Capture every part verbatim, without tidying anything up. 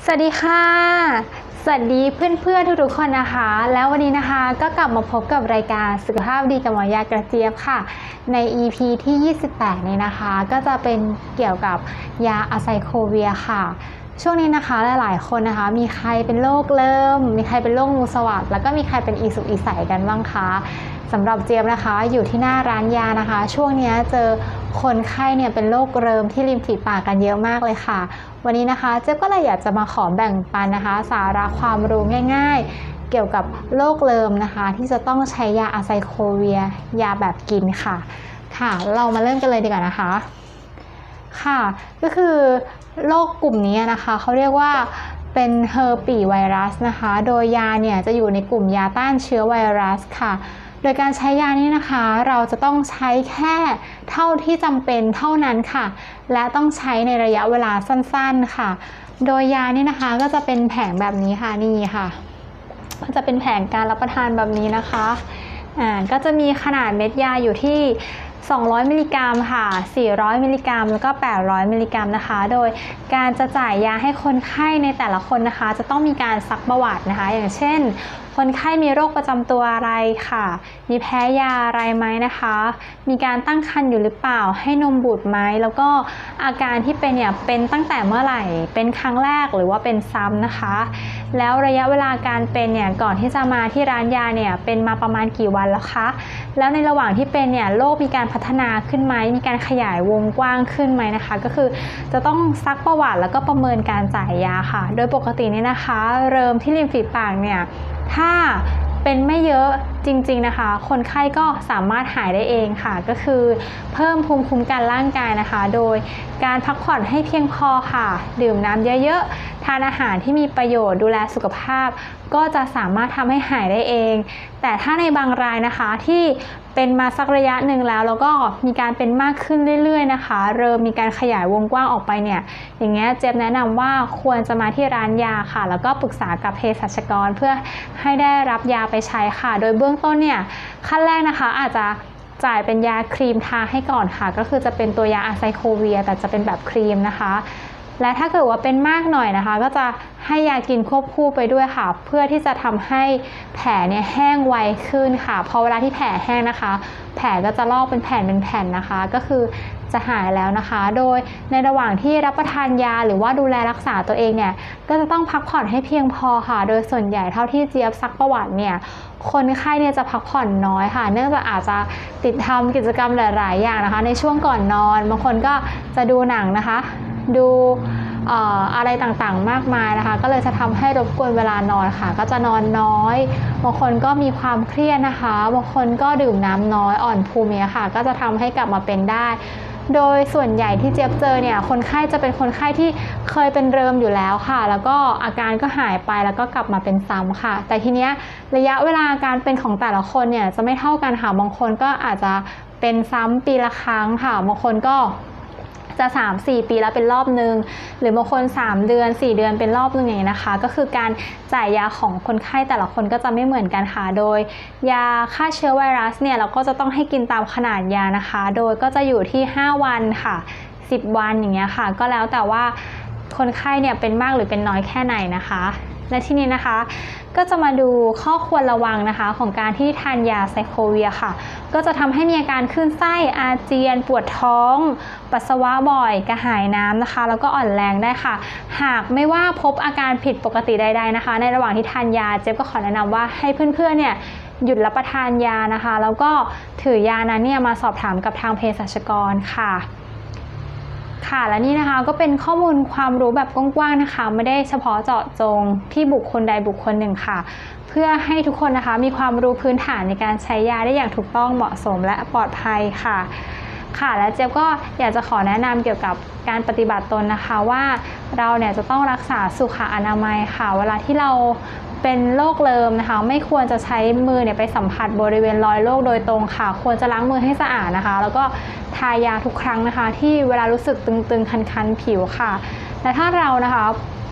สวัสดีค่ะสวัสดีเพื่อนๆทุกๆคนนะคะแล้ววันนี้นะคะก็กลับมาพบกับรายการสุขภาพดีกับหมอยากระเจี๊ยบค่ะใน อี พี ที่ยี่สิบแปดนี้นะคะก็จะเป็นเกี่ยวกับยาอะไซโคเวียค่ะช่วงนี้นะคะหลายๆคนนะคะมีใครเป็นโรคเริ่มมีใครเป็นโรคงูสวัสด์แล้วก็มีใครเป็นอีสุกอีใสกันบ้างคะสำหรับเจี๊ยบนะคะอยู่ที่หน้าร้านยานะคะช่วงนี้เจอคนไข้เนี่ยเป็นโรคเริมที่ริมฝีปากกันเยอะมากเลยค่ะวันนี้นะคะเจี๊ยบก็เลยอยากจะมาขอแบ่งปันนะคะสาระความรู้ง่ายๆเกี่ยวกับโรคเริมนะคะที่จะต้องใช้ยาอะไซโคเวียยาแบบกินค่ะค่ะเรามาเริ่มกันเลยดีกว่านะคะค่ะก็คือโรคกลุ่มนี้นะคะเขาเรียกว่าเป็นเฮอร์ปีไวรัสนะคะโดยยาเนี่ยจะอยู่ในกลุ่มยาต้านเชื้อไวรัสค่ะโดยการใช้ยานี้นะคะเราจะต้องใช้แค่เท่าที่จำเป็นเท่านั้นค่ะและต้องใช้ในระยะเวลาสั้นๆค่ะโดยยานี้นะคะก็จะเป็นแผงแบบนี้ค่ะนี่ค่ะก็จะเป็นแผงการรับประทานแบบนี้นะคะอ่าก็จะมีขนาดเม็ดยาอยู่ที่สองร้อยมิลลิกรัมค่ะสี่ร้อยมิลลิกรัมแล้วก็แปดร้อยมิลลิกรัมนะคะโดยการจะจ่ายยาให้คนไข้ในแต่ละคนนะคะจะต้องมีการซักประวัตินะคะอย่างเช่นคนไข้มีโรคประจำตัวอะไรค่ะมีแพ้ยาอะไรไหมนะคะมีการตั้งครรภ์อยู่หรือเปล่าให้นมบุตรไหมแล้วก็อาการที่เป็นเนี่ยเป็นตั้งแต่เมื่อไหร่เป็นครั้งแรกหรือว่าเป็นซ้ำนะคะแล้วระยะเวลาการเป็นเนี่ยก่อนที่จะมาที่ร้านยาเนี่ยเป็นมาประมาณกี่วันแล้วคะแล้วในระหว่างที่เป็นเนี่ยโรคมีการพัฒนาขึ้นไหมมีการขยายวงกว้างขึ้นไหมนะคะก็คือจะต้องซักประวัติแล้วก็ประเมินการจ่ายยาค่ะโดยปกตินี่นะคะเริ่มที่ริมฝีปากเนี่ยถ้าเป็นไม่เยอะจริงๆนะคะคนไข้ก็สามารถหายได้เองค่ะก็คือเพิ่มภูมิคุ้มกันร่างกายนะคะโดยการพักผ่อนให้เพียงพอค่ะดื่มน้ำเยอะๆทานอาหารที่มีประโยชน์ดูแลสุขภาพก็จะสามารถทำให้หายได้เองแต่ถ้าในบางรายนะคะที่เป็นมาสักระยะหนึ่งแล้วแล้วก็มีการเป็นมากขึ้นเรื่อยๆนะคะเริ่มมีการขยายวงกว้างออกไปเนี่ยอย่างเงี้ยเจี๊ยบแนะนำว่าควรจะมาที่ร้านยาค่ะแล้วก็ปรึกษากับเภสัชกรเพื่อให้ได้รับยาไปใช้ค่ะโดยเบื้องต้นเนี่ยขั้นแรกนะคะอาจจะจ่ายเป็นยาครีมทาให้ก่อนค่ะก็คือจะเป็นตัวยาอะไซโคเวียแต่จะเป็นแบบครีมนะคะและถ้าเกิดว่าเป็นมากหน่อยนะคะก็จะให้ยากินควบคู่ไปด้วยค่ะเพื่อที่จะทำให้แผลเนี่ยแห้งไวขึ้นค่ะพอเวลาที่แผลแห้งนะคะแผลก็จะลอกเป็นแผ่นเป็นแผ่นนะคะก็คือจะหายแล้วนะคะโดยในระหว่างที่รับประทานยาหรือว่าดูแลรักษาตัวเองเนี่ยก็จะต้องพักผ่อนให้เพียงพอค่ะโดยส่วนใหญ่เท่าที่เจี๊ยบซักประวัติเนี่ยคนไข้เนี่ยจะพักผ่อนน้อยค่ะเนื่องจากอาจจะติดทำกิจกรรมหลายๆอย่างนะคะในช่วงก่อนนอนบางคนก็จะดูหนังนะคะดูเอ่ออะไรต่างๆมากมายนะคะก็เลยจะทำให้รบกวนเวลานอนค่ะก็จะนอนน้อยบางคนก็มีความเครียดนะคะบางคนก็ดื่มน้ำน้อยอ่อนภูมิเนี่ยค่ะก็จะทำให้กลับมาเป็นได้โดยส่วนใหญ่ที่เจี๊ยบเจอเนี่ยคนไข้จะเป็นคนไข้ที่เคยเป็นเริมอยู่แล้วค่ะแล้วก็อาการก็หายไปแล้วก็กลับมาเป็นซ้ำค่ะแต่ทีเนี้ยระยะเวลาการเป็นของแต่ละคนเนี่ยจะไม่เท่ากันค่ะบางคนก็อาจจะเป็นซ้ำปีละครั้งค่ะบางคนก็จะ สามถึงสี่ ปีแล้วเป็นรอบนึงหรือบางคนสามเดือนสี่เดือนเป็นรอบนึงอย่างนี้นะคะก็คือการจ่ายยาของคนไข้แต่ละคนก็จะไม่เหมือนกันค่ะโดยยาฆ่าเชื้อไวรัสเนี่ยเราก็จะต้องให้กินตามขนาดยานะคะโดยก็จะอยู่ที่ห้าวันค่ะสิบวันอย่างเงี้ยค่ะก็แล้วแต่ว่าคนไข้เนี่ยเป็นมากหรือเป็นน้อยแค่ไหนนะคะและที่นี้นะคะก็จะมาดูข้อควรระวังนะคะของการที่ทานยาไซโคเวียค่ะก็จะทำให้มีอาการคลื่นไส้อาเจียนปวดท้องปัสสาวะบ่อยกระหายน้ำนะคะแล้วก็อ่อนแรงได้ค่ะหากไม่ว่าพบอาการผิดปกติใดๆนะคะในระหว่างที่ทานยาเจ๊ก็ขอแนะนำว่าให้เพื่อนๆเนี่ยหยุดรับประทานยานะคะแล้วก็ถือยานั้นเนี่ยมาสอบถามกับทางเภสัชกรค่ะค่ะและนี่นะคะก็เป็นข้อมูลความรู้แบบกว้างๆนะคะไม่ได้เฉพาะเจาะจงที่บุคคลใดบุคคลหนึ่งค่ะเพื่อให้ทุกคนนะคะมีความรู้พื้นฐานในการใช้ยาได้อย่างถูกต้องเหมาะสมและปลอดภัยค่ะค่ะและเจ๊ก็อยากจะขอแนะนำเกี่ยวกับการปฏิบัติตนนะคะว่าเราเนี่ยจะต้องรักษาสุขอนามัยค่ะเวลาที่เราเป็นโรคเริมนะคะไม่ควรจะใช้มือเนี่ยไปสัมผัสบริเวณรอยโรคโดยตรงค่ะควรจะล้างมือให้สะอาดนะคะแล้วก็ทายาทุกครั้งนะคะที่เวลารู้สึกตึงๆคันๆผิวค่ะและถ้าเรานะคะ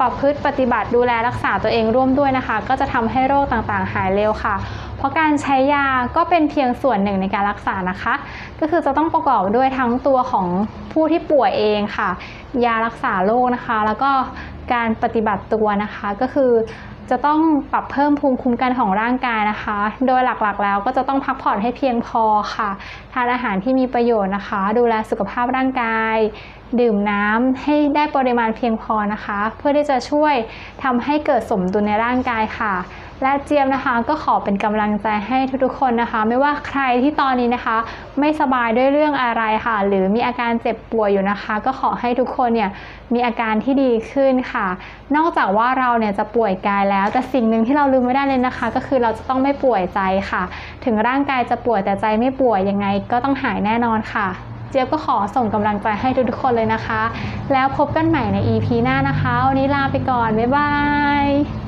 ประพฤติปฏิบัติดูแลรักษาตัวเองร่วมด้วยนะคะก็จะทำให้โรคต่างๆหายเร็วค่ะเพราะการใช้ยาก็เป็นเพียงส่วนหนึ่งในการรักษานะคะก็คือจะต้องประกอบด้วยทั้งตัวของผู้ที่ป่วยเองค่ะยารักษาโรคนะคะแล้วก็การปฏิบัติตัวนะคะก็คือจะต้องปรับเพิ่มภูมิคุ้มกันของร่างกายนะคะโดยหลักๆแล้วก็จะต้องพักผ่อนให้เพียงพอค่ะทานอาหารที่มีประโยชน์นะคะดูแลสุขภาพร่างกายดื่มน้ำให้ได้ปริมาณเพียงพอนะคะเพื่อที่จะช่วยทำให้เกิดสมดุลในร่างกายค่ะและเจี๊ยบนะคะก็ขอเป็นกำลังใจให้ทุกๆคนนะคะไม่ว่าใครที่ตอนนี้นะคะไม่สบายด้วยเรื่องอะไรค่ะหรือมีอาการเจ็บป่วยอยู่นะคะก็ขอให้ทุกคนเนี่ยมีอาการที่ดีขึ้นค่ะนอกจากว่าเราเนี่ยจะป่วยกายแล้วแต่สิ่งหนึ่งที่เราลืมไม่ได้เลยนะคะก็คือเราจะต้องไม่ป่วยใจค่ะถึงร่างกายจะป่วยแต่ใจไม่ป่วยยังไงก็ต้องหายแน่นอนค่ะเจี๊ยบก็ขอส่งกำลังใจให้ทุกๆคนเลยนะคะแล้วพบกันใหม่ใน อี พี หน้านะคะวันนี้ลาไปก่อนบ๊ายบาย